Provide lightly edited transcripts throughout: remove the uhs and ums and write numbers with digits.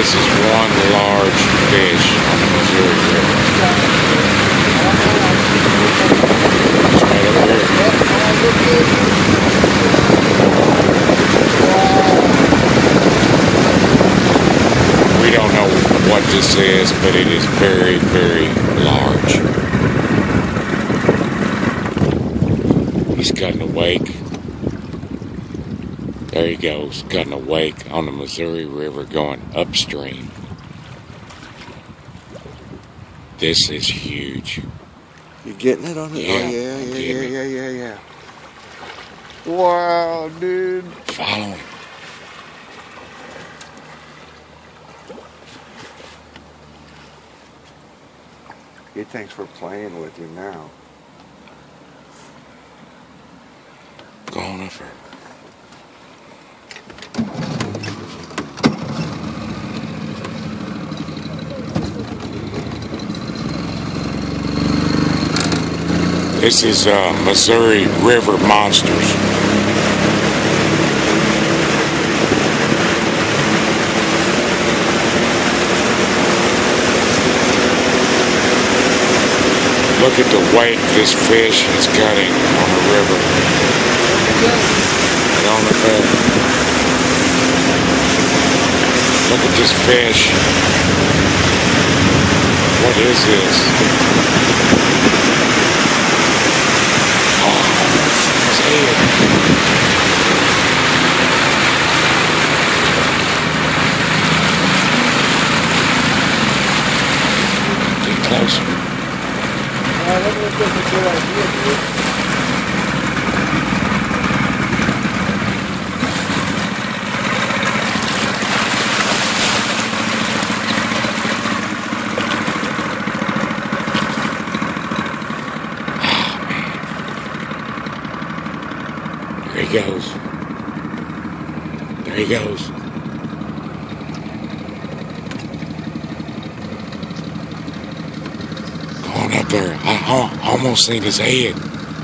This is one large fish on the Missouri River. It's right over here. We don't know what this is, but it is very, very large. He's cutting a wake. There he goes, cutting a wake on the Missouri River going upstream. This is huge. You getting it on it? Yeah, Oh, yeah. Wow, dude. Follow him. He thinks we're playing with him now. Go on up there. This is Missouri River Monsters. Look at the wake this fish is cutting on the river. Right on the bed. Look at this fish. What is this? Get closer. I think that's a good idea, dude. There he goes. There he goes. Going up there. I almost seen his head.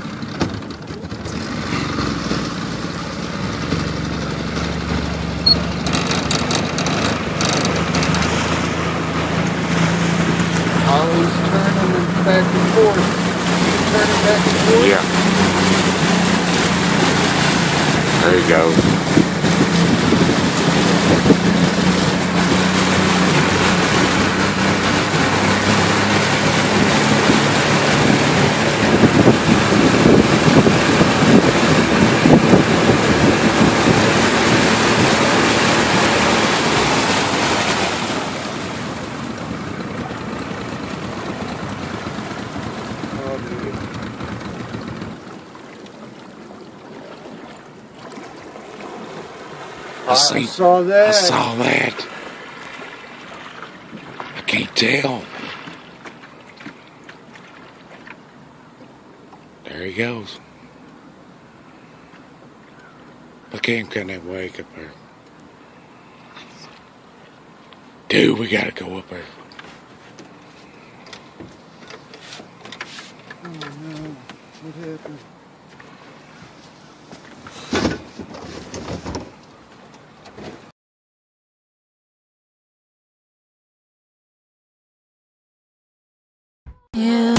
Always turning back and forth. Turning back and forth. Yeah. There he goes. Oh, dude. I saw that. I saw that. I can't tell. There he goes. Look at him cutting that wake up there. Dude, we gotta go up there. Oh no, what happened? Yeah.